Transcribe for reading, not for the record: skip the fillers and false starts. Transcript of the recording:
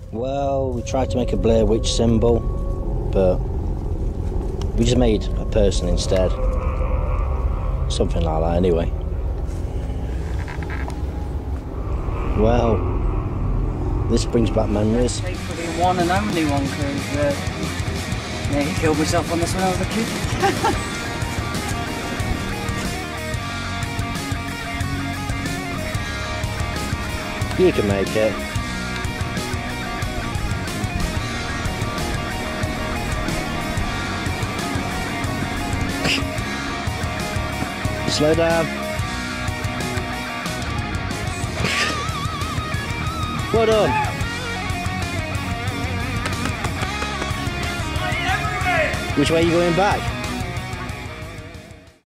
Well, we tried to make a Blair Witch symbol, but we just made a person instead. Something like that, anyway. Well, this brings back memories. Thankfully, one and only one, because I killed myself on this when I was a kid. You can make it. Slow down. Well done. Which way are you going back?